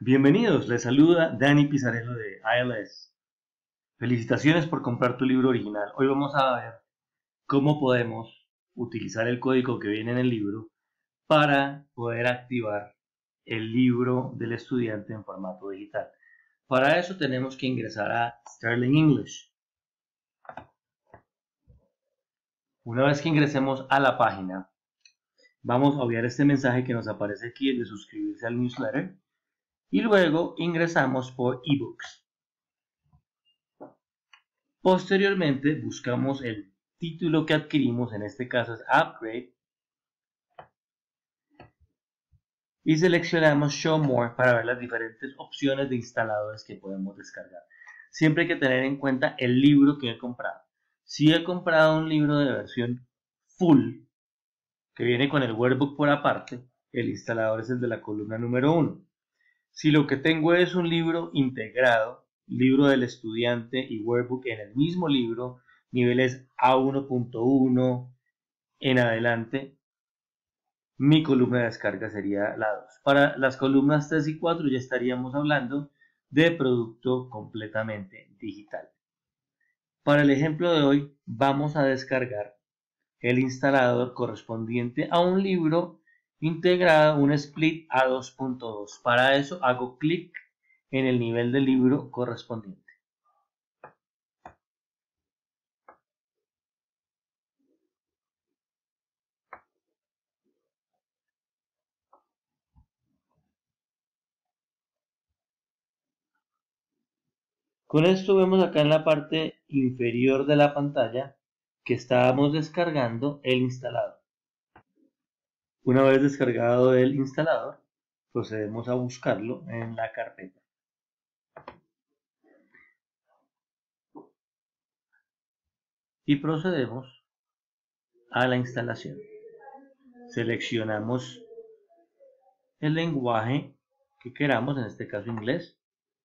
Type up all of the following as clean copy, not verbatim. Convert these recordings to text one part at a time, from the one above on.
Bienvenidos, les saluda Dani Pizarello de ILS. Felicitaciones por comprar tu libro original. Hoy vamos a ver cómo podemos utilizar el código que viene en el libro para poder activar el libro del estudiante en formato digital. Para eso tenemos que ingresar a Sterling English. Una vez que ingresemos a la página, vamos a obviar este mensaje que nos aparece aquí, el de suscribirse al newsletter, y luego ingresamos por ebooks. Posteriormente buscamos el título que adquirimos, en este caso es Upgrade, y seleccionamos Show More para ver las diferentes opciones de instaladores que podemos descargar. Siempre hay que tener en cuenta el libro que he comprado. Si he comprado un libro de versión full, que viene con el workbook por aparte, el instalador es el de la columna número 1. Si lo que tengo es un libro integrado, libro del estudiante y workbook en el mismo libro, niveles A1.1 en adelante, mi columna de descarga sería la 2. Para las columnas 3 y 4 ya estaríamos hablando de producto completamente digital. Para el ejemplo de hoy vamos a descargar el instalador correspondiente a un libro integrado, un split A2.2. Para eso hago clic en el nivel del libro correspondiente. Con esto vemos acá en la parte inferior de la pantalla que estábamos descargando el instalador. Una vez descargado el instalador, procedemos a buscarlo en la carpeta. Y procedemos a la instalación. Seleccionamos el lenguaje que queramos, en este caso inglés,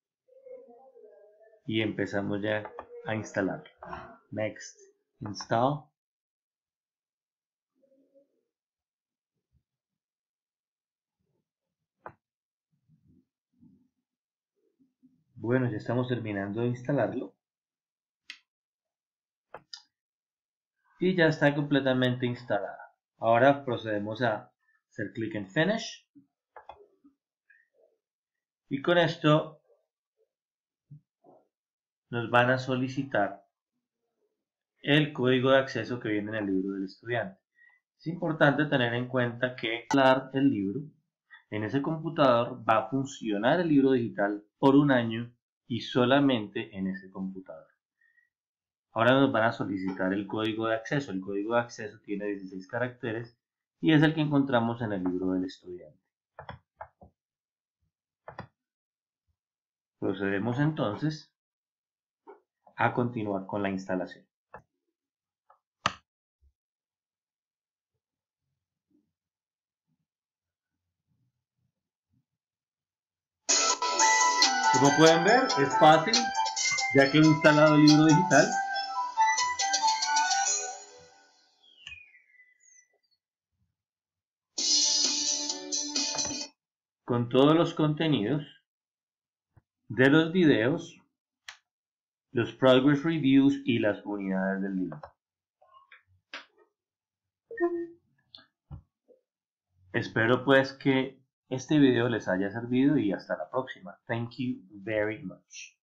y empezamos ya a instalarlo. Next, install. Bueno, ya estamos terminando de instalarlo y ya está completamente instalada. Ahora procedemos a hacer clic en Finish y con esto nos van a solicitar el código de acceso que viene en el libro del estudiante. Es importante tener en cuenta que instalar el libro en ese computador va a funcionar el libro digital por un año y solamente en ese computador. Ahora nos van a solicitar el código de acceso. El código de acceso tiene 16 caracteres y es el que encontramos en el libro del estudiante. Procedemos entonces a continuar con la instalación. Como pueden ver, es fácil, ya que he instalado el libro digital. Con todos los contenidos de los videos, los progress reviews y las unidades del libro. Espero pues que este video les haya servido y hasta la próxima. Thank you very much.